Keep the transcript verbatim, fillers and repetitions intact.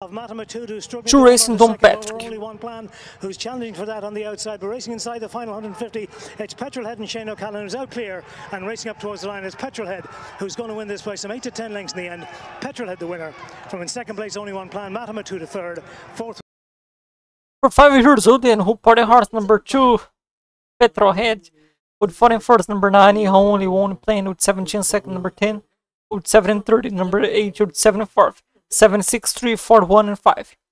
of Matamatutu struggling. Two racing Downpatrick. Only one plan, who's challenging for that on the outside, but racing inside the final one hundred fifty. It's Petrolhead and Shane O'Callaghan who's out clear and racing up towards the line. It's Petrolhead who's going to win this by some eight to ten lengths in the end. Petrolhead the winner. From in second place, only one plan. Matamatutu third. Fourth. For five years old, and who party horse number two, Petrolhead. With four and first, number nine, he only won playing with seventeen second, number ten. With seven and thirty, number eight, with seven and fourth. seven, six, three, four, one, and five.